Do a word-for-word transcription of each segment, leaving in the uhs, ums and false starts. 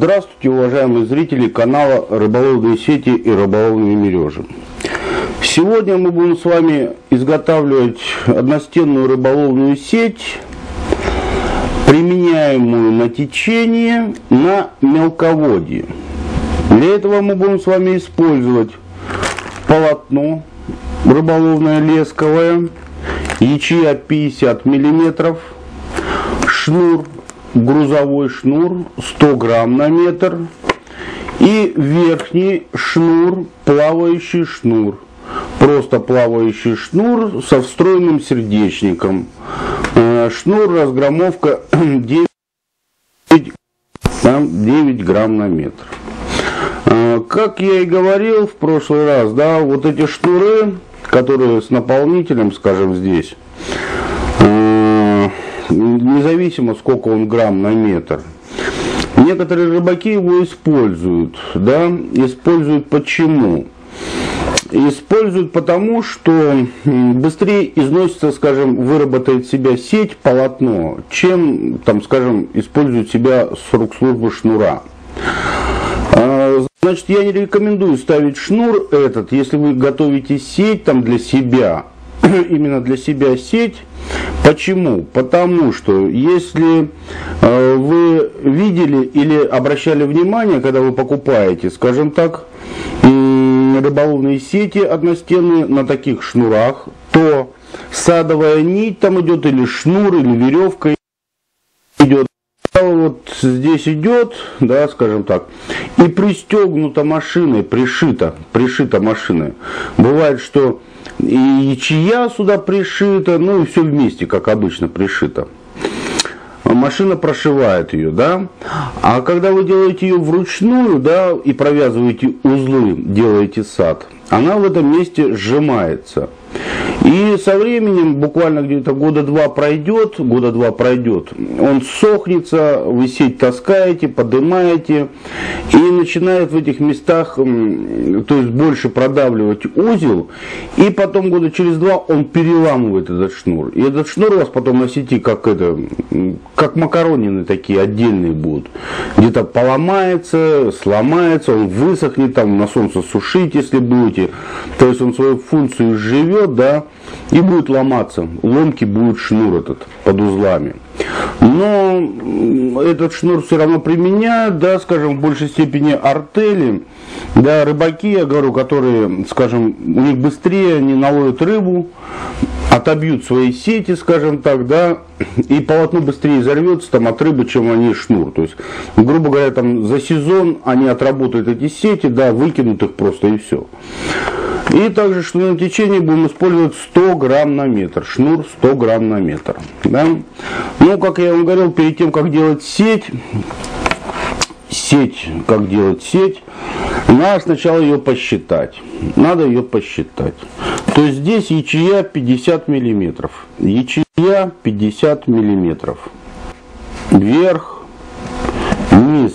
Здравствуйте, уважаемые зрители канала Рыболовные сети и рыболовные мережи. Сегодня мы будем с вами изготавливать одностенную рыболовную сеть, применяемую на течение на мелководье. Для этого мы будем с вами использовать полотно рыболовное лесковое, ячея пятьдесят миллиметров, шнур, грузовой шнур сто грамм на метр и верхний шнур, плавающий шнур, просто плавающий шнур со встроенным сердечником. Шнур разгромовка девять грамм на метр. Как я и говорил в прошлый раз, да, вот эти шнуры, которые с наполнителем, скажем, здесь, независимо сколько он грамм на метр, некоторые рыбаки его используют, да, используют почему? Используют потому, что быстрее износится, скажем, выработает себя сеть, полотно, чем, там, скажем, используют себя срок службы шнура. Значит, я не рекомендую ставить шнур этот, если вы готовите сеть там для себя, именно для себя сеть. Почему? Потому что если э, вы видели или обращали внимание, когда вы покупаете, скажем так, э, рыболовные сети одностенные на таких шнурах, то садовая нить там идет, или шнур, или веревка идет. Вот здесь идет, да, скажем так, и пристегнута машиной, пришита, пришита машиной. Бывает, что и ячея сюда пришита, ну и все вместе, как обычно, пришита. Машина прошивает ее, да. А когда вы делаете ее вручную, да, и провязываете узлы, делаете сад, она в этом месте сжимается. И со временем, буквально где-то года два пройдет, года два пройдет, он сохнется, вы сеть таскаете, поднимаете, и начинает в этих местах, то есть больше продавливать узел, и потом года через два он переламывает этот шнур. И этот шнур у вас потом на сети как это, как макаронины такие отдельные будут. Где-то поломается, сломается, он высохнет, там на солнце сушить, если будете. То есть он свою функцию живет, да, и будет ломаться. Ломки будет шнур этот под узлами. Но этот шнур все равно применяют, да, скажем, в большей степени артели, да, рыбаки, я говорю, которые, скажем, у них быстрее они наловят рыбу, отобьют свои сети, скажем так, да, и полотно быстрее взорвется там от рыбы, чем они шнур. То есть, грубо говоря, там за сезон они отработают эти сети, да, выкинут их просто и все. И также шнурное течение будем использовать сто грамм на метр. Шнур сто грамм на метр. Да? Ну, как я вам говорил, перед тем, как делать сеть, сеть, как делать сеть, надо сначала ее посчитать. Надо ее посчитать. То есть здесь ячея пятьдесят миллиметров. Ячея пятьдесят миллиметров. Вверх, вниз.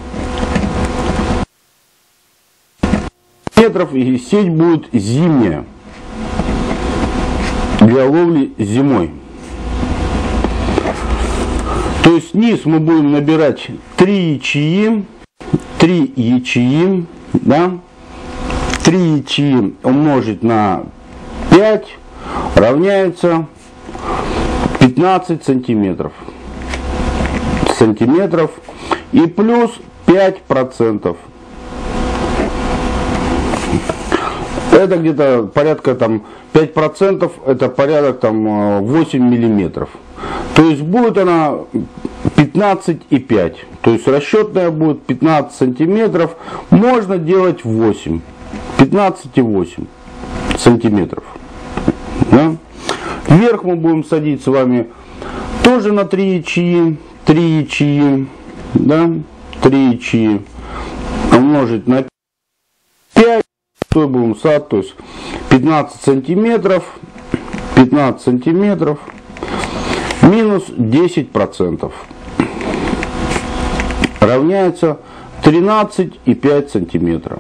Метров, и сеть будет зимняя, для ловли зимой. То есть низ мы будем набирать три ячеи, три ячеи, да, три ячеи умножить на пять равняется пятнадцать сантиметров. Сантиметров и плюс пять процентов. Это где-то порядка там пять процентов, это порядок там восемь миллиметров. То есть будет она пятнадцать и пять. То есть расчетная будет пятнадцать сантиметров. Можно делать восемь. пятнадцать и восемь сантиметров. Да? Вверх мы будем садить с вами тоже на три ячеи. три ячеи. Да? три ячеи умножить на пять. Будем сад, то есть пятнадцать сантиметров, пятнадцать сантиметров минус десять процентов равняется тринадцать и пять сантиметров.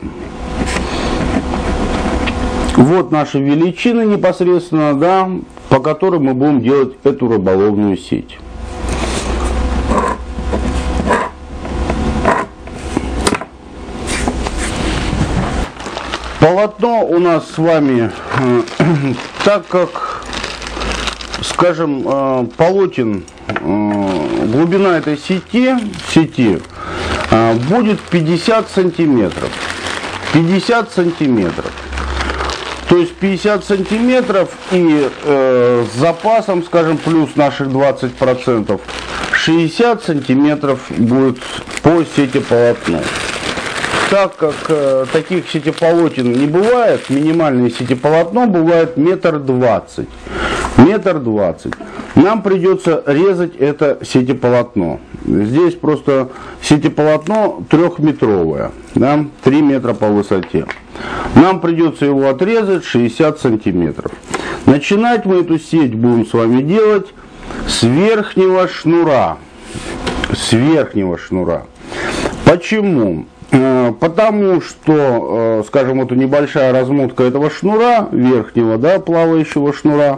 Вот наши величины непосредственно, да, по которым мы будем делать эту рыболовную сеть. Полотно у нас с вами, э, так как, скажем, э, полотен, э, глубина этой сети, сети э, будет пятьдесят сантиметров. пятьдесят сантиметров. То есть пятьдесят сантиметров и э, с запасом, скажем, плюс наших двадцать процентов, шестьдесят сантиметров будет по сетеполотну. Так как э, таких сетеполотен не бывает, минимальное сетеполотно бывает метр двадцать. Метр двадцать. Нам придется резать это сетеполотно. Здесь просто сетеполотно трехметровое, да, три метра по высоте. Нам придется его отрезать шестьдесят сантиметров. Начинать мы эту сеть будем с вами делать с верхнего шнура. С верхнего шнура. Почему? Потому что, скажем, вот небольшая размотка этого шнура, верхнего, да, плавающего шнура,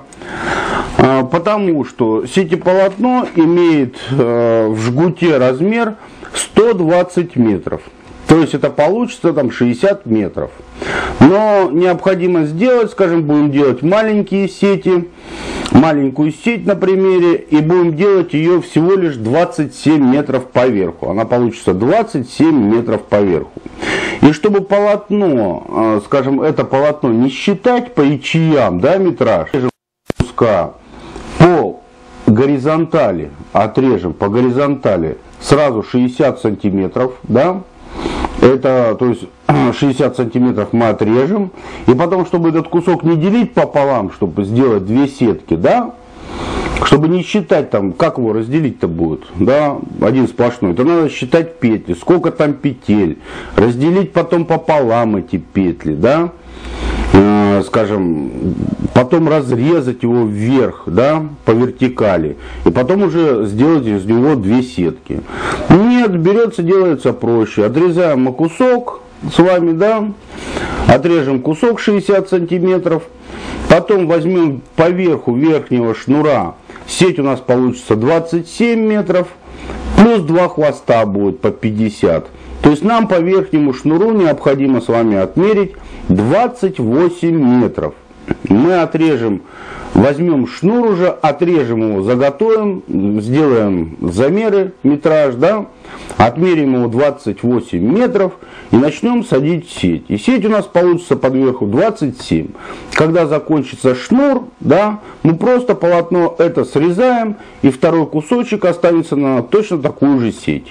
потому что сетеполотно имеет в жгуте размер сто двадцать метров. То есть это получится там шестьдесят метров. Но необходимо сделать, скажем, будем делать маленькие сети, маленькую сеть на примере, и будем делать ее всего лишь двадцать семь метров по верху. Она получится двадцать семь метров по верху. И чтобы полотно, скажем, это полотно не считать по ячеям, да, метраж, куска по горизонтали, отрежем по горизонтали сразу шестьдесят сантиметров, да, это, то есть шестьдесят сантиметров мы отрежем, и потом, чтобы этот кусок не делить пополам, чтобы сделать две сетки, да, чтобы не считать там, как его разделить-то будет, да, один сплошной, то надо считать петли, сколько там петель, разделить потом пополам эти петли, да, э, скажем, потом разрезать его вверх, да, по вертикали, и потом уже сделать из него две сетки. Нет, берется, делается проще. Отрезаем мы кусок с вами, да, отрежем кусок шестьдесят сантиметров, потом возьмем по верху верхнего шнура, сеть у нас получится двадцать семь метров, плюс два хвоста будет по пятьдесят. То есть нам по верхнему шнуру необходимо с вами отмерить двадцать восемь метров. Мы отрежем, возьмем шнур уже, отрежем его, заготовим, сделаем замеры, метраж, да, отмерим его двадцать восемь метров и начнем садить сеть. И сеть у нас получится под верху двадцать семь. Когда закончится шнур, да, мы просто полотно это срезаем, и второй кусочек останется на точно такую же сеть.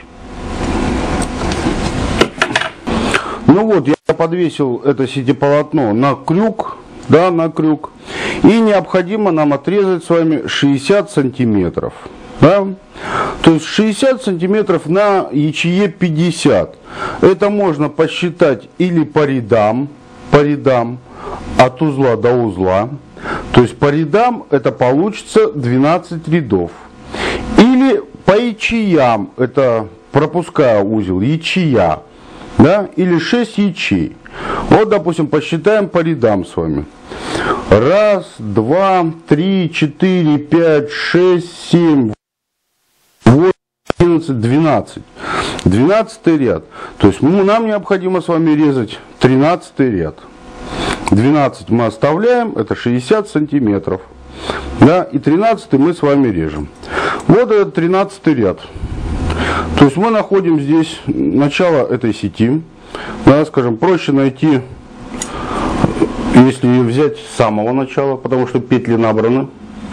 Ну вот, я подвесил это сетеполотно на крюк. Да, на крюк. И необходимо нам отрезать с вами шестьдесят сантиметров. Да? То есть шестьдесят сантиметров на ячее пятьдесят. Это можно посчитать или по рядам, по рядам, от узла до узла. То есть по рядам это получится двенадцать рядов. Или по ячеям, это пропуская узел, ячея. Да? Или шесть ячей. Вот, допустим, посчитаем по рядам с вами. Раз, два, три, четыре, пять, шесть, семь, восемь, одиннадцать, двенадцать. Двенадцатый ряд. То есть ну, нам необходимо с вами резать тринадцатый ряд. двенадцать мы оставляем, это шестьдесят сантиметров. Да, и тринадцатый мы с вами режем. Вот этот тринадцатый ряд. То есть мы находим здесь начало этой сети. Да, скажем, проще найти, если взять с самого начала, потому что петли набраны.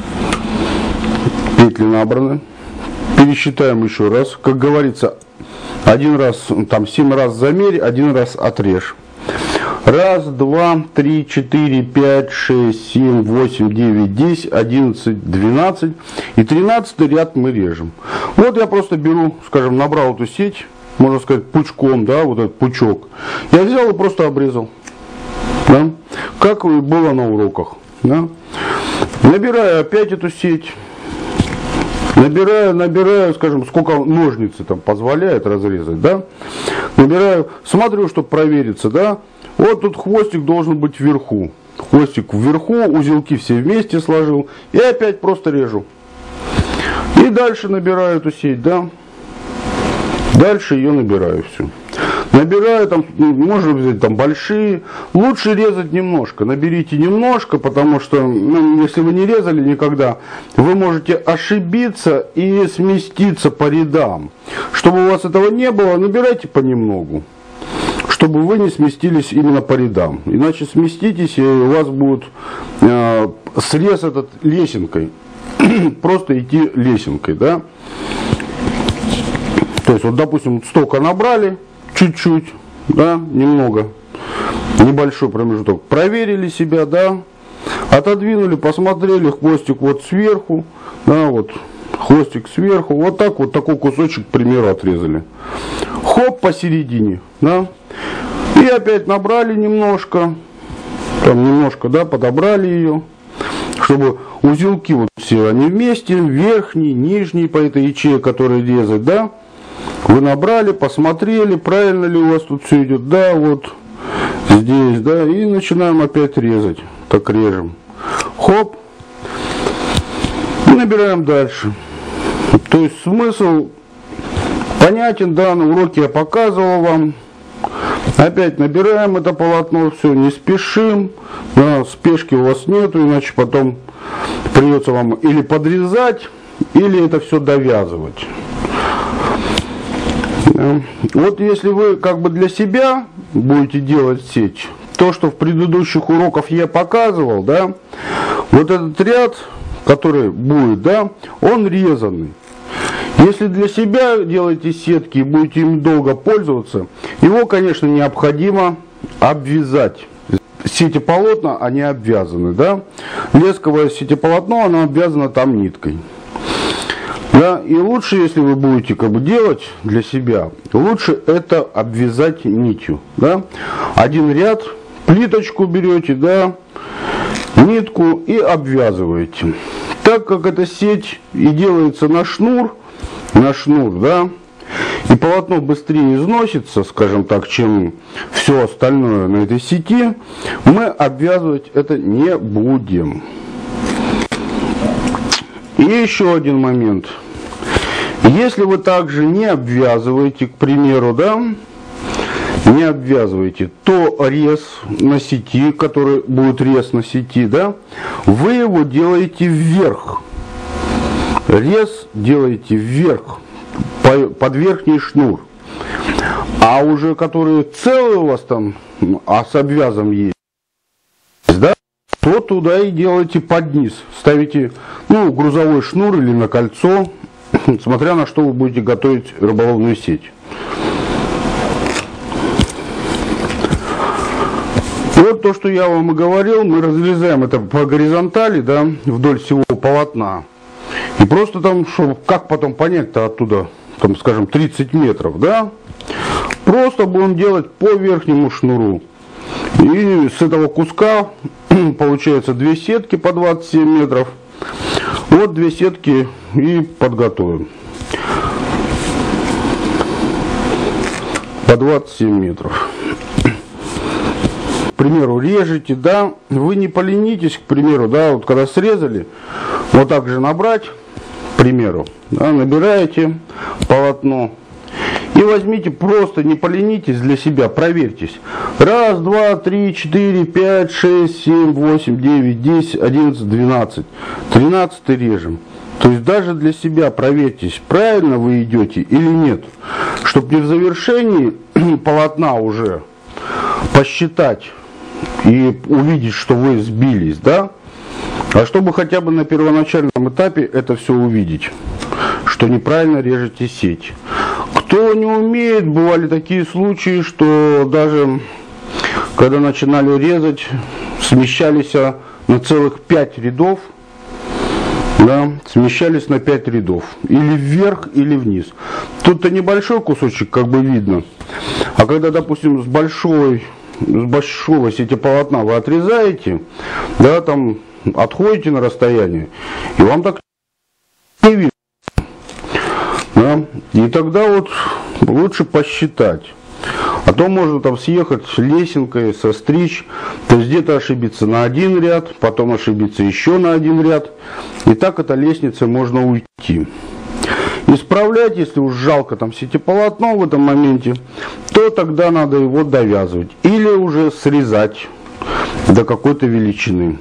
Петли набраны. Пересчитаем еще раз. Как говорится, один раз, там семь раз замерь, один раз отрежь. Раз, два, три, четыре, пять, шесть, семь, восемь, девять, десять, одиннадцать, двенадцать. И тринадцатый ряд мы режем. Вот я просто беру, скажем, набрал эту сеть, можно сказать, пучком, да, вот этот пучок. Я взял и просто обрезал. Да? Как было на уроках. Да? Набираю опять эту сеть. Набираю, набираю, скажем, сколько ножницы там позволяет разрезать, да. Набираю, смотрю, чтобы провериться, да. Вот тут хвостик должен быть вверху. Хвостик вверху, узелки все вместе сложил. И опять просто режу. И дальше набираю эту сеть, да. Дальше ее набираю все. Набираю там, можно взять там большие. Лучше резать немножко. Наберите немножко, потому что, ну, если вы не резали никогда, вы можете ошибиться и сместиться по рядам. Чтобы у вас этого не было, набирайте понемногу. Чтобы вы не сместились именно по рядам. Иначе сместитесь, и у вас будет э, срез этот лесенкой. Просто идти лесенкой, да. То есть, вот, допустим, столько набрали, чуть-чуть, да, немного, небольшой промежуток, проверили себя, да, отодвинули, посмотрели, хвостик вот сверху, да, вот, хвостик сверху, вот так вот, такой кусочек, к примеру, отрезали. Хоп, посередине, да, и опять набрали немножко, там немножко, да, подобрали ее, чтобы узелки вот все, они вместе, верхний, нижний по этой ячейке, который резать, да. Вы набрали, посмотрели, правильно ли у вас тут все идет, да, вот здесь, да, и начинаем опять резать, так режем, хоп, и набираем дальше. То есть смысл понятен, да, на уроке я показывал вам. Опять набираем это полотно, все, не спешим, да, спешки у вас нету, иначе потом придется вам или подрезать, или это все довязывать. Вот если вы как бы для себя будете делать сеть, то, что в предыдущих уроках я показывал, да, вот этот ряд, который будет, да, он резанный. Если для себя делаете сетки и будете им долго пользоваться, его, конечно, необходимо обвязать. Сетеполотна, они обвязаны, да. Лесковое сетеполотно, оно обвязано там ниткой. Да, и лучше, если вы будете как бы делать для себя, лучше это обвязать нитью, да. Один ряд, плиточку берете, да, нитку и обвязываете. Так как эта сеть и делается на шнур, на шнур, да, и полотно быстрее износится, скажем так, чем все остальное на этой сети, мы обвязывать это не будем. И еще один момент. Если вы также не обвязываете, к примеру, да, не обвязываете, то рез на сети, который будет рез на сети, да, вы его делаете вверх. Рез делаете вверх, под верхний шнур. А уже которые целые у вас там, а с обвязом есть, да, то туда и делаете под низ. Ставите, ну, грузовой шнур или на кольцо, смотря на что вы будете готовить рыболовную сеть. Вот то, что я вам и говорил, мы разрезаем это по горизонтали, да, вдоль всего полотна. И просто там, что, как потом понять-то оттуда, там, скажем, тридцать метров, да? Просто будем делать по верхнему шнуру. И с этого куска получается две сетки по двадцать семь метров. Вот две сетки и подготовим. По двадцать семь метров. К примеру, режете, да, вы не поленитесь, к примеру, да, вот когда срезали, вот так же набрать, к примеру, да, набираете полотно и возьмите, просто не поленитесь для себя, проверьтесь. Раз, два, три, четыре, пять, шесть, семь, восемь, девять, десять, одиннадцать, двенадцать, тринадцать режем. То есть даже для себя проверьтесь, правильно вы идете или нет, чтобы не в завершении полотна уже посчитать и увидеть, что вы сбились, да, а чтобы хотя бы на первоначальном этапе это все увидеть, что неправильно режете сеть. Кто не умеет, бывали такие случаи, что даже когда начинали резать, смещались на целых пять рядов, да, смещались на пять рядов, или вверх, или вниз. Тут-то небольшой кусочек, как бы видно, а когда, допустим, с большой с большого сетеполотна вы отрезаете, да, там отходите на расстояние, и вам так не видно. Да? И тогда вот лучше посчитать. А то можно там съехать лесенкой, состричь, то есть где-то ошибиться на один ряд, потом ошибиться еще на один ряд. И так этой лестнице можно уйти. И исправлять. Если уж жалко там сетеполотно в этом моменте, то тогда надо его довязывать. Или уже срезать до какой-то величины.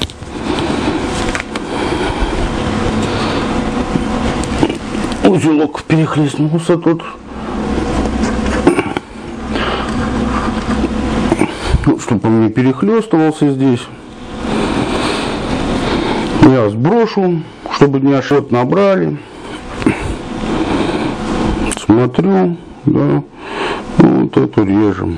Узелок перехлестнулся тут. Чтобы он не перехлестывался здесь. Я сброшу, чтобы не ошибок набрали. Смотрю, да, вот эту режем.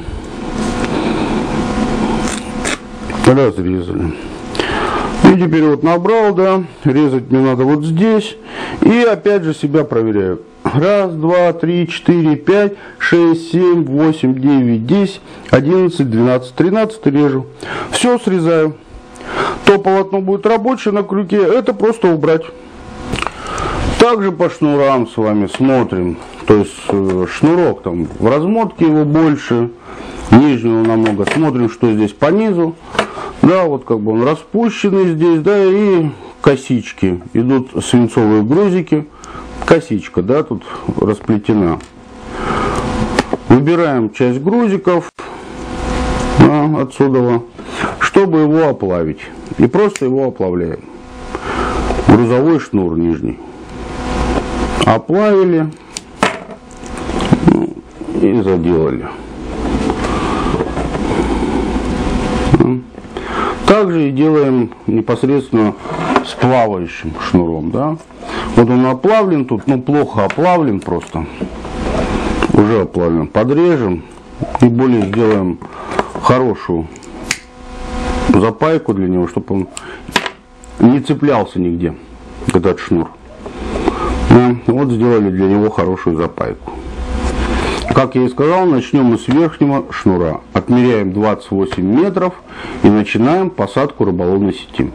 Разрезали. И теперь вот набрал, да, резать мне надо вот здесь. И опять же себя проверяю. Раз, два, три, четыре, пять, шесть, семь, восемь, девять, десять, одиннадцать, двенадцать, тринадцать режу. Все срезаю. То полотно будет рабочее на крюке, это просто убрать. Также по шнурам с вами смотрим. То есть шнурок там в размотке его больше, нижнего намного. Смотрим, что здесь по низу. Да, вот как бы он распущенный здесь, да, и косички. Идут свинцовые грузики. Косичка, да, тут расплетена. Выбираем часть грузиков, да, отсюда, чтобы его оплавить. И просто его оплавляем. Грузовой шнур нижний. Оплавили, ну, и заделали. Также и делаем непосредственно с плавающим шнуром, да. Вот он оплавлен тут, ну плохо оплавлен просто. Уже оплавлен. Подрежем и более сделаем хорошую запайку для него, чтобы он не цеплялся нигде, этот шнур. Да, вот сделали для него хорошую запайку. Как я и сказал, начнем мы с верхнего шнура. Отмеряем двадцать восемь метров и начинаем посадку рыболовной сети.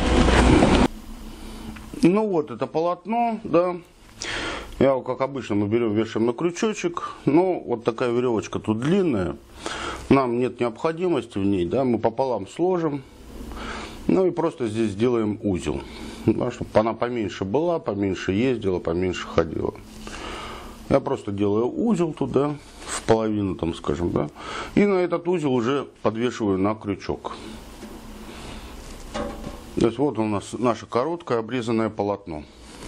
Ну вот это полотно, да. Я, как обычно, мы берем, вешаем на крючочек. Ну, вот такая веревочка тут длинная. Нам нет необходимости в ней, да. Мы пополам сложим. Ну и просто здесь сделаем узел. Да, чтобы она поменьше была, поменьше ездила, поменьше ходила. Я просто делаю узел туда, в половину, там, скажем, да. И на этот узел уже подвешиваю на крючок. То есть вот у нас наше короткое обрезанное полотно.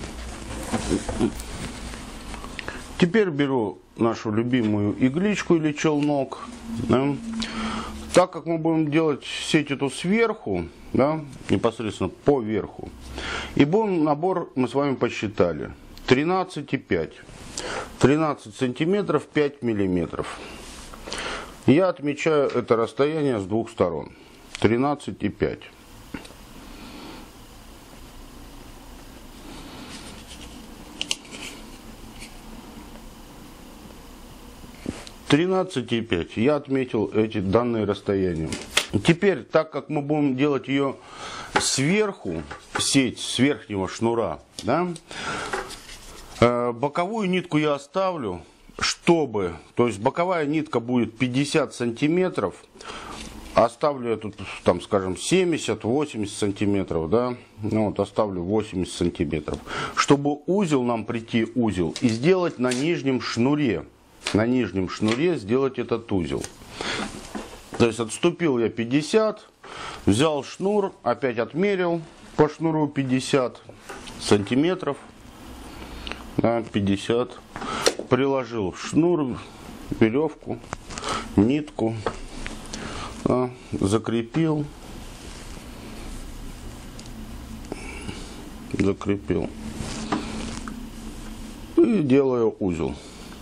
Теперь беру нашу любимую игличку или челнок. Да. Так как мы будем делать сеть эту сверху, да, непосредственно по верху, и будем набор, мы с вами посчитали, тринадцать и пять. тринадцать сантиметров, пять миллиметров. Я отмечаю это расстояние с двух сторон. тринадцать и пять. тринадцать и пять. Я отметил эти данные расстояния. Теперь, так как мы будем делать ее сверху, сеть с верхнего шнура, да, боковую нитку я оставлю, чтобы, то есть боковая нитка будет пятьдесят сантиметров, оставлю я тут, там, скажем, семьдесят-восемьдесят сантиметров, да, ну вот оставлю восемьдесят сантиметров, чтобы узел нам прийти, узел, и сделать на нижнем шнуре, на нижнем шнуре сделать этот узел. То есть отступил я пятьдесят, взял шнур, опять отмерил по шнуру пятьдесят сантиметров. Да, пятьдесят. Приложил шнур, веревку, нитку, да, закрепил, закрепил и делаю узел.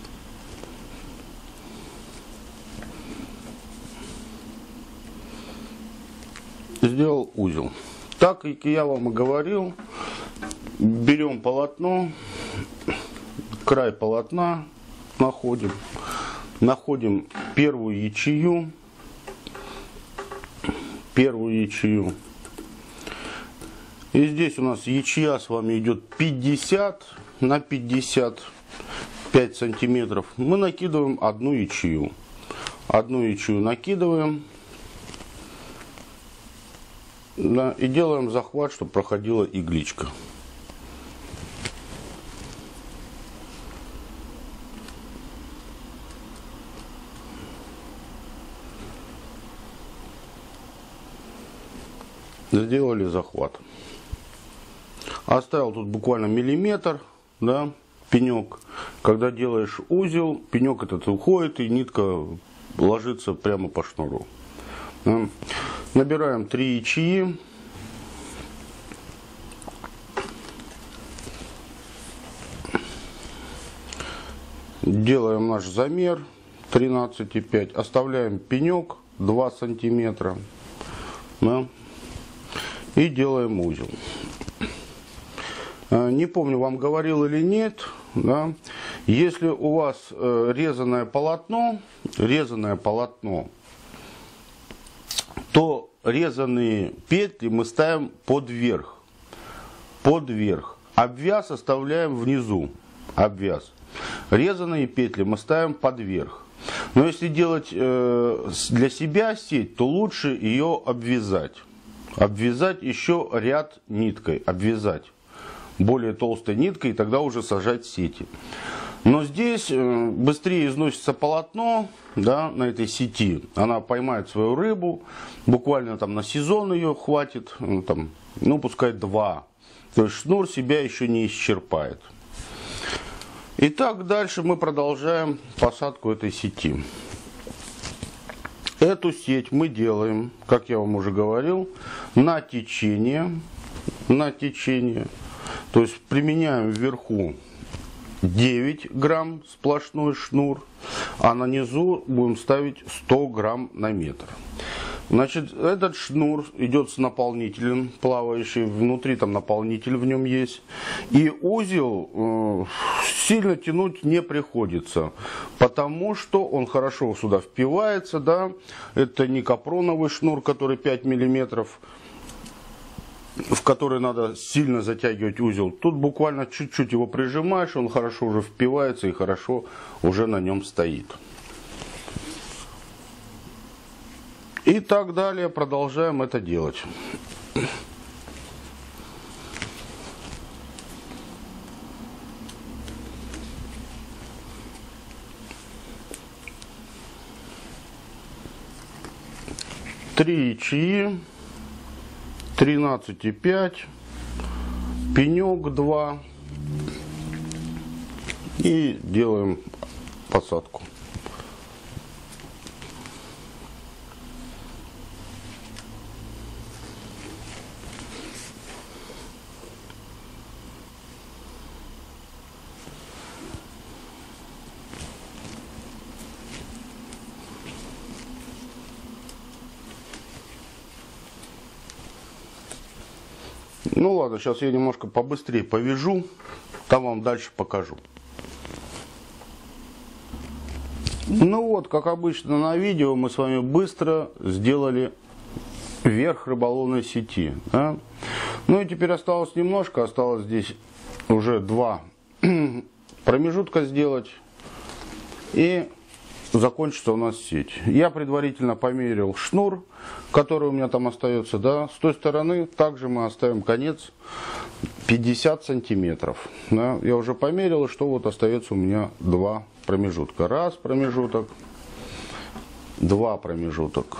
Сделал узел. Так как я вам и говорил, берем полотно, край полотна находим, находим первую ячею, первую ячею. И здесь у нас ячея с вами идет пятьдесят на пятьдесят пять сантиметров. Мы накидываем одну ячею. Одну ячею накидываем. Да, и делаем захват, чтобы проходила игличка. сделали захват. Оставил тут буквально миллиметр, да, пенек. Когда делаешь узел, пенек этот уходит и нитка ложится прямо по шнуру. Да. Набираем три ячеи. Делаем наш замер тринадцать и пять. Оставляем пенек два сантиметра. Да, и делаем узел. Не помню, вам говорил или нет, да, если у вас э, резаное полотно, резаное полотно, то резаные петли мы ставим под верх, под верх. Обвяз оставляем внизу, обвяз. Резаные петли мы ставим под верх. Но если делать э, для себя сеть, то лучше ее обвязать. Обвязать еще ряд ниткой, обвязать более толстой ниткой, и тогда уже сажать сети. Но здесь э, быстрее износится полотно, да, на этой сети. Она поймает свою рыбу, буквально там на сезон ее хватит, ну, там, ну пускай два. То есть шнур себя еще не исчерпает. Итак, дальше мы продолжаем посадку этой сети. Эту сеть мы делаем, как я вам уже говорил, на течение, на течение. То есть применяем вверху девять грамм сплошной шнур, а на низу будем ставить сто грамм на метр. Значит, этот шнур идет с наполнителем плавающий, внутри там наполнитель в нем есть. И узел э, сильно тянуть не приходится, потому что он хорошо сюда впивается, да. Это не капроновый шнур, который пять миллиметров, в который надо сильно затягивать узел. Тут буквально чуть-чуть его прижимаешь, он хорошо уже впивается и хорошо уже на нем стоит. И так далее, продолжаем это делать. Три ячеи, тринадцать и пять, пенек два и делаем посадку. Ну ладно, сейчас я немножко побыстрее повяжу, там вам дальше покажу. Ну вот, как обычно на видео, мы с вами быстро сделали верх рыболовной сети. Да? Ну и теперь осталось немножко, осталось здесь уже два промежутка сделать. И закончится у нас сеть. Я предварительно померил шнур, который у меня там остается, да. С той стороны также мы оставим конец пятьдесят сантиметров. Да. Я уже померил, что вот остается у меня два промежутка. Раз промежуток, два промежуток,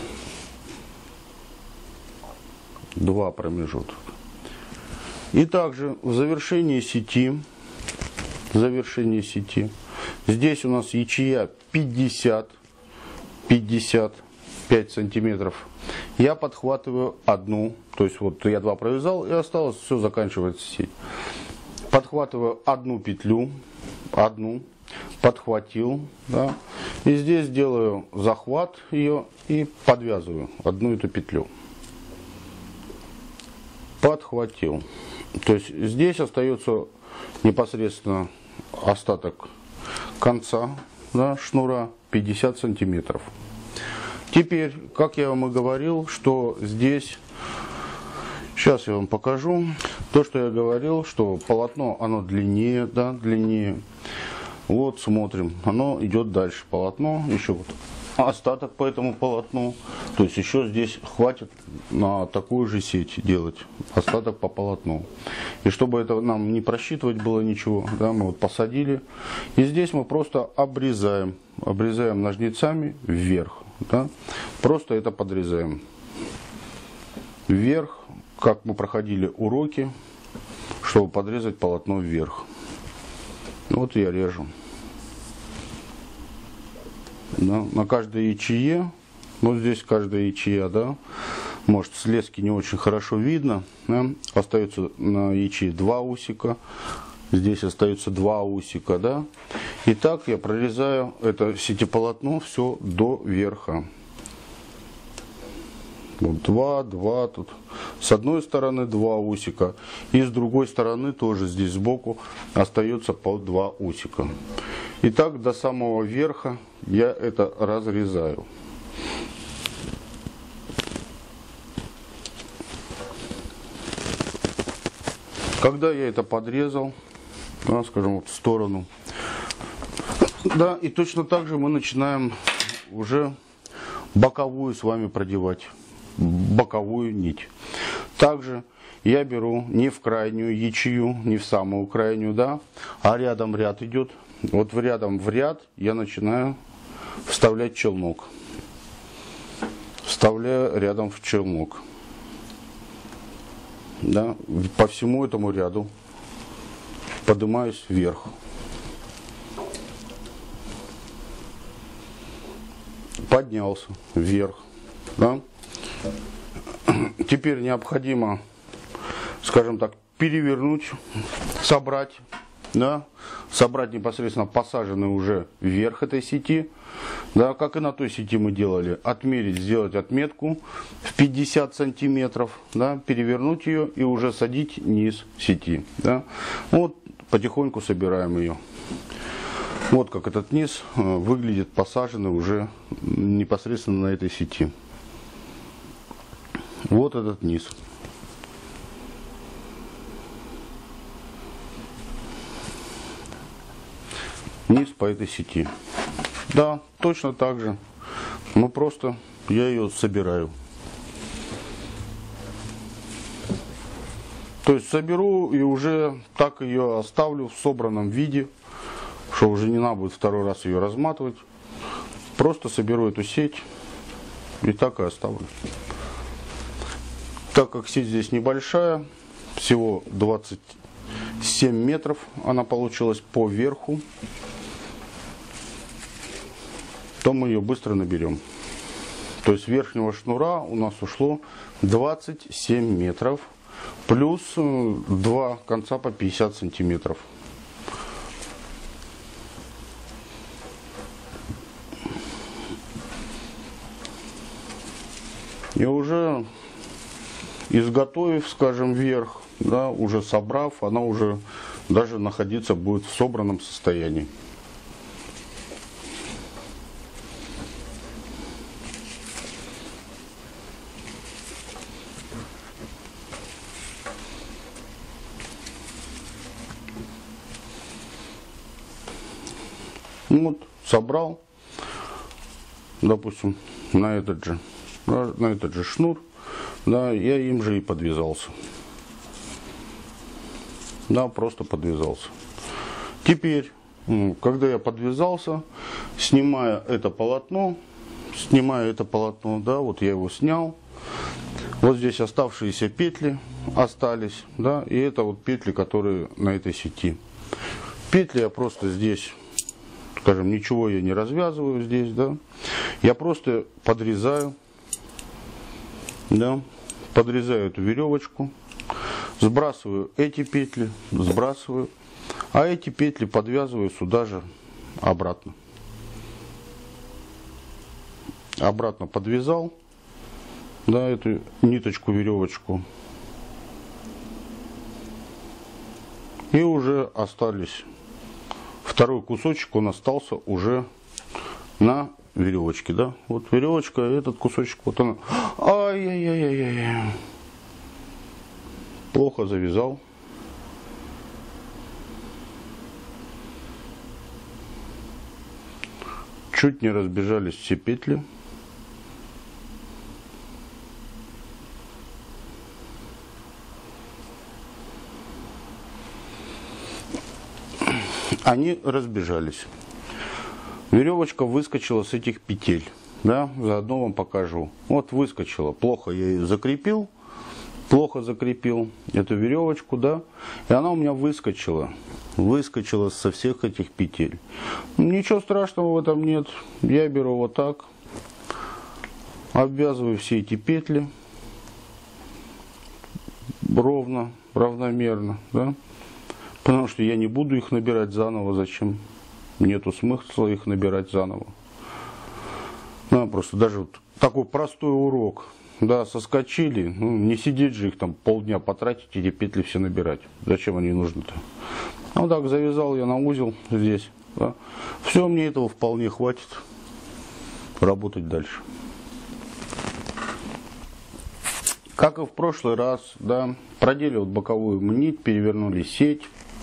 два промежутка. И также в завершении сети, в завершении сети, здесь у нас ячея пятьдесят, пятьдесят пять сантиметров. Я подхватываю одну, то есть вот я два провязал и осталось, все, заканчивается сеть. Подхватываю одну петлю, одну, подхватил, да, и здесь делаю захват ее и подвязываю одну эту петлю. Подхватил. То есть здесь остается непосредственно остаток конца, да, шнура пятьдесят сантиметров. Теперь, как я вам и говорил, что здесь, сейчас я вам покажу, то, что я говорил, что полотно, оно длиннее, да, длиннее. Вот, смотрим, оно идет дальше, полотно, еще вот остаток по этому полотну, то есть еще здесь хватит на такую же сеть делать, остаток по полотну. И чтобы это нам не просчитывать было ничего, да, мы вот посадили, и здесь мы просто обрезаем, обрезаем ножницами вверх, да, просто это подрезаем. вверх, как мы проходили уроки, чтобы подрезать полотно вверх. Вот я режу. Да, на каждой ячее, вот здесь каждая ячея, да, может с лески не очень хорошо видно, да, остается на ячее два усика, здесь остается два усика, да. И так я прорезаю это сетеполотно все до верха. Вот два, два тут. С одной стороны два усика. И с другой стороны тоже здесь сбоку остается по два усика. И так до самого верха я это разрезаю. Когда я это подрезал, да, скажем, вот в сторону, да, и точно так же мы начинаем уже боковую с вами продевать, боковую нить. Также я беру не в крайнюю ячею, не в самую крайнюю, да, а рядом ряд идет. Вот в рядом в ряд я начинаю вставлять челнок. Вставляю рядом в челнок. Да, по всему этому ряду поднимаюсь вверх. Поднялся вверх. Да. Теперь необходимо, скажем так, перевернуть, собрать, да, собрать непосредственно посаженный уже вверх этой сети, да, как и на той сети мы делали, отмерить, сделать отметку в пятьдесят сантиметров, да, перевернуть ее и уже садить низ сети, да. Вот потихоньку собираем ее. Вот как этот низ выглядит посаженный уже непосредственно на этой сети. Вот этот низ. Низ по этой сети. Да, точно так же. Но просто я ее собираю. То есть соберу и уже так ее оставлю в собранном виде, что уже не надо будет второй раз ее разматывать. Просто соберу эту сеть и так и оставлю. Так как сеть здесь небольшая, всего двадцать семь метров она получилась по верху, то мы ее быстро наберем. То есть верхнего шнура у нас ушло двадцать семь метров, плюс два конца по пятьдесят сантиметров. И уже изготовив, скажем, вверх, да, уже собрав, она уже даже находиться будет в собранном состоянии. Ну вот, собрал, допустим, на этот же, на этот же шнур, да, я им же и подвязался. Да, просто подвязался. Теперь, когда я подвязался, снимаю это полотно, снимаю это полотно, да, вот я его снял. Вот здесь оставшиеся петли остались, да, и это вот петли, которые на этой сети. Петли я просто здесь, скажем, ничего я не развязываю здесь, да. Я просто подрезаю, да, подрезаю эту веревочку, сбрасываю эти петли, сбрасываю, а эти петли подвязываю сюда же обратно. Обратно подвязал, да, эту ниточку, веревочку. И уже остались, второй кусочек, он остался уже на веревочке, да. Вот веревочка, этот кусочек, вот она. Ай-яй-яй-яй-яй. Плохо завязал. Чуть не разбежались все петли. Они разбежались. Веревочка выскочила с этих петель. Да, заодно вам покажу. Вот выскочила. Плохо я ее закрепил. плохо закрепил эту веревочку, да, и она у меня выскочила, выскочила со всех этих петель. Ничего страшного в этом нет, я беру вот так, обвязываю все эти петли ровно, равномерно, да, потому что я не буду их набирать заново, зачем, нету смысла их набирать заново. Да, просто даже вот такой простой урок. Да, соскочили, ну, не сидеть же их там полдня потратить, эти петли все набирать. Зачем они нужны-то? Вот так завязал я на узел здесь. Да. Все, мне этого вполне хватит работать дальше. Как и в прошлый раз, да, продели вот боковую нить, перевернули сеть.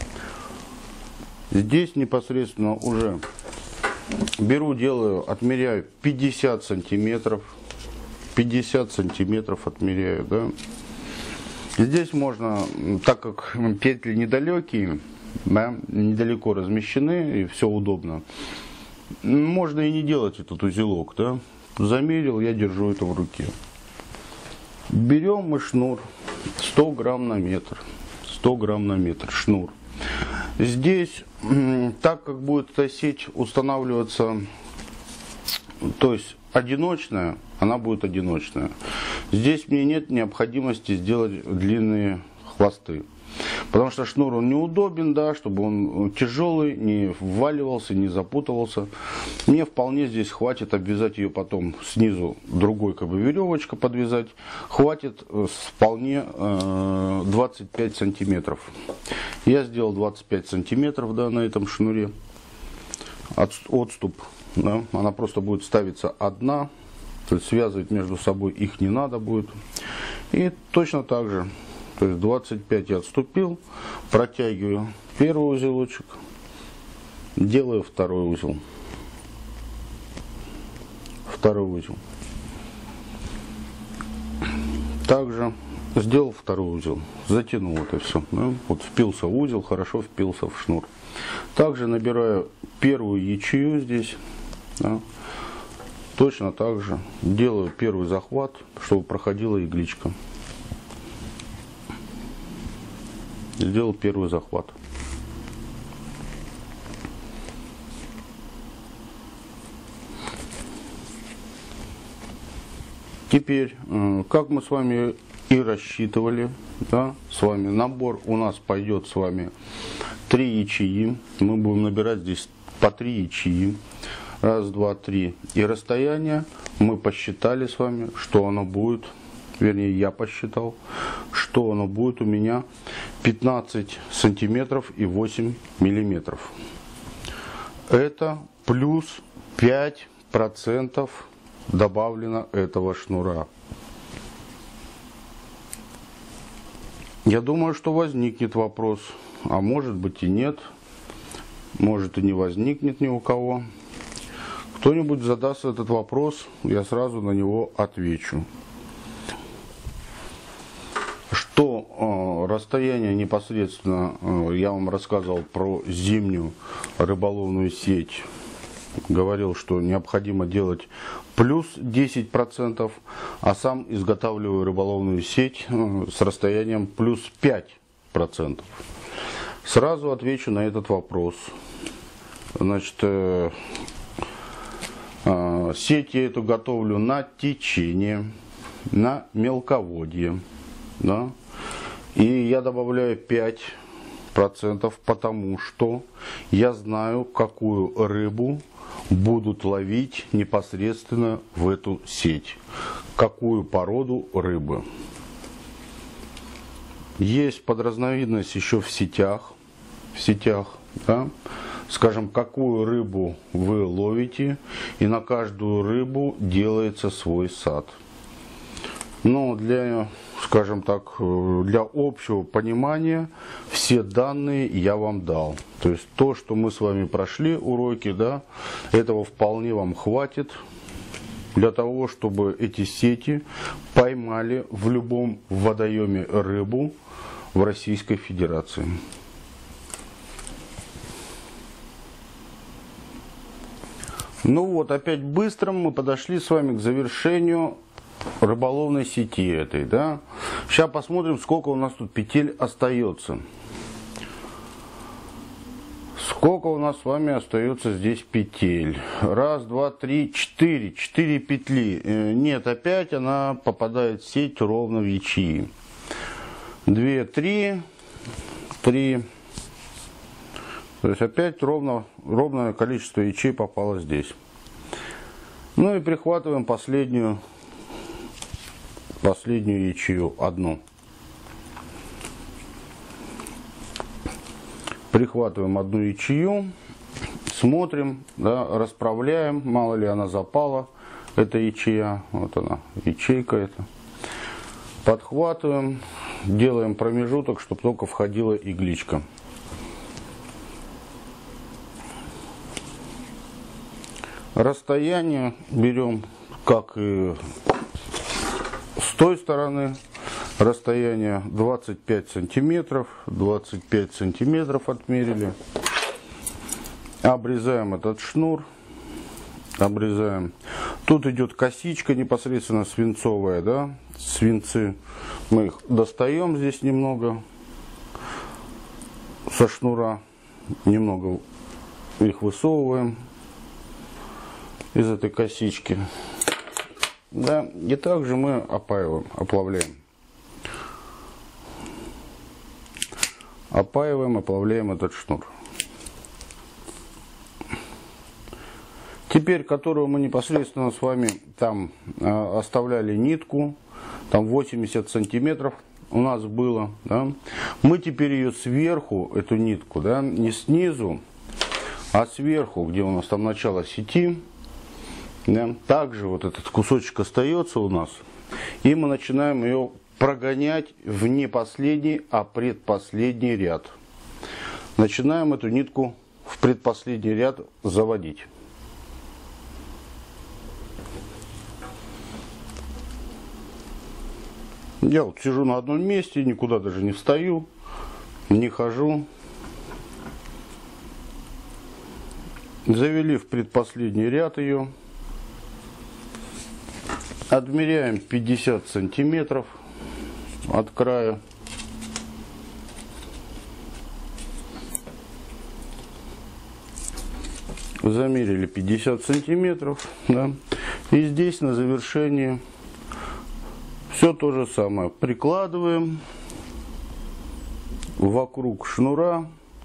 Здесь непосредственно уже беру, делаю, отмеряю пятьдесят сантиметров. пятьдесят сантиметров отмеряю, да. Здесь можно, так как петли недалекие, да, недалеко размещены и все удобно, можно и не делать этот узелок, да. Замерил, я держу это в руке. Берем мы шнур сто грамм на метр, сто грамм на метр шнур. Здесь, так как будет эта сеть устанавливаться, то есть одиночная, она будет одиночная. Здесь мне нет необходимости сделать длинные хвосты. Потому что шнур он неудобен, да, чтобы он тяжелый, не вваливался, не запутывался. Мне вполне здесь хватит обвязать ее потом снизу другой как бы веревочка подвязать. Хватит вполне э, двадцать пять сантиметров. Я сделал двадцать пять сантиметров, да, на этом шнуре. От, отступ. Да, она просто будет ставиться одна, то есть связывать между собой их не надо будет. И точно так же, то есть двадцать пять я отступил, протягиваю первый узелочек, делаю второй узел, второй узел. Также сделал второй узел, затянул это все, да, вот впился в узел, хорошо впился в шнур. Также набираю первую ячею здесь. Да. Точно так же делаю первый захват, чтобы проходила игличка. Сделал первый захват. Теперь, как мы с вами и рассчитывали, да, с вами набор у нас пойдет с вами три ячеи. Мы будем набирать здесь по три ячеи. Раз, два, три. И расстояние мы посчитали с вами, что оно будет, вернее я посчитал, что оно будет у меня пятнадцать сантиметров и восемь миллиметров. Это плюс пять процентов добавлено этого шнура. Я думаю, что возникнет вопрос, а может быть и нет, может и не возникнет ни у кого. Кто-нибудь задаст этот вопрос, я сразу на него отвечу. Что э, расстояние непосредственно, э, я вам рассказывал про зимнюю рыболовную сеть. Говорил, что необходимо делать плюс десять процентов, а сам изготавливаю рыболовную сеть э, с расстоянием плюс пять процентов. Сразу отвечу на этот вопрос. Значит, э, сеть я эту готовлю на течение, на мелководье, да? И я добавляю пять процентов, потому что я знаю, какую рыбу будут ловить непосредственно в эту сеть, какую породу рыбы. Есть подразновидность еще в сетях, в сетях, да? Скажем, какую рыбу вы ловите, и на каждую рыбу делается свой сад. Но для, скажем так, для общего понимания все данные я вам дал. То есть то, что мы с вами прошли уроки, да, этого вполне вам хватит для того, чтобы эти сети поймали в любом водоеме рыбу в Российской Федерации. Ну вот, опять быстро мы подошли с вами к завершению рыболовной сети этой, да. Сейчас посмотрим, сколько у нас тут петель остается. Сколько у нас с вами остается здесь петель? Раз, два, три, четыре. Четыре петли. Нет, опять она попадает в сеть ровно в ячеи. Две, три. Три. То есть опять ровно, ровное количество ячей попало здесь. Ну и прихватываем последнюю, последнюю ячею, одну. Прихватываем одну ячею, смотрим, да, расправляем, мало ли она запала, эта ячея, вот она, ячейка эта. Подхватываем, делаем промежуток, чтобы только входила игличка. Расстояние берем, как и с той стороны. Расстояние двадцать пять сантиметров. двадцать пять сантиметров отмерили. Обрезаем этот шнур. Обрезаем. Тут идет косичка непосредственно свинцовая, да, свинцы. Мы их достаем здесь немного со шнура. Немного их высовываем из этой косички. Да, и также мы опаиваем, оплавляем. Опаиваем, оплавляем этот шнур. Теперь, которую мы непосредственно с вами там э, оставляли нитку, там восемьдесят сантиметров у нас было, да, мы теперь ее сверху, эту нитку, да, не снизу, а сверху, где у нас там начало сети, да, также вот этот кусочек остается у нас, и мы начинаем ее прогонять в не последний, а предпоследний ряд. Начинаем эту нитку в предпоследний ряд заводить. Я вот сижу на одном месте, никуда даже не встаю, не хожу. Завели в предпоследний ряд ее. Отмеряем пятьдесят сантиметров от края. Замерили пятьдесят сантиметров, да. И здесь на завершении все то же самое. Прикладываем вокруг шнура,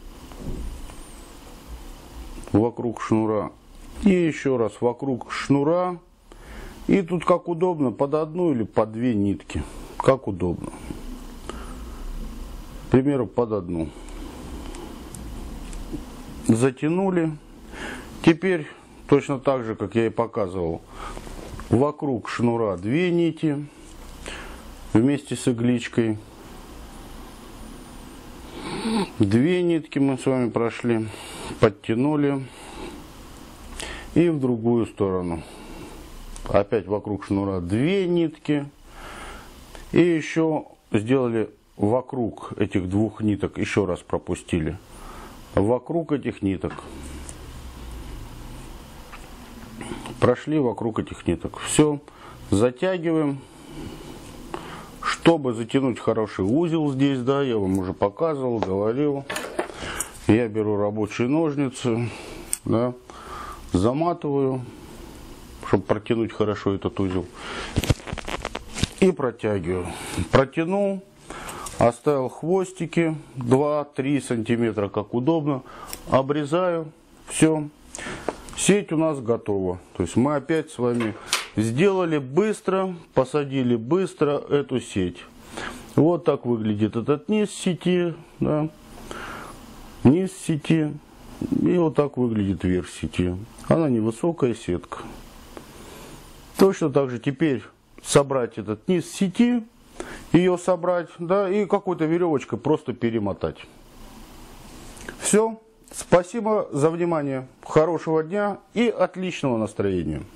вокруг шнура и еще раз вокруг шнура. И тут как удобно, под одну или под две нитки. Как удобно. К примеру, под одну. Затянули. Теперь, точно так же, как я и показывал, вокруг шнура две нити вместе с игличкой. Две нитки мы с вами прошли, подтянули. И в другую сторону. Опять вокруг шнура две нитки. И еще сделали вокруг этих двух ниток, еще раз пропустили. Вокруг этих ниток. Прошли вокруг этих ниток. Все, затягиваем. Чтобы затянуть хороший узел здесь, да, я вам уже показывал, говорил. Я беру рабочие ножницы, да, заматываю, чтобы протянуть хорошо этот узел. И протягиваю. Протянул, оставил хвостики два-три сантиметра, как удобно. Обрезаю. Все. Сеть у нас готова. То есть мы опять с вами сделали быстро, посадили быстро эту сеть. Вот так выглядит этот низ сети. Да. Низ сети. И вот так выглядит верх сети. Она невысокая сетка. Точно так же теперь собрать этот низ сети, ее собрать, да, и какой-то веревочкой просто перемотать. Все. Спасибо за внимание. Хорошего дня и отличного настроения.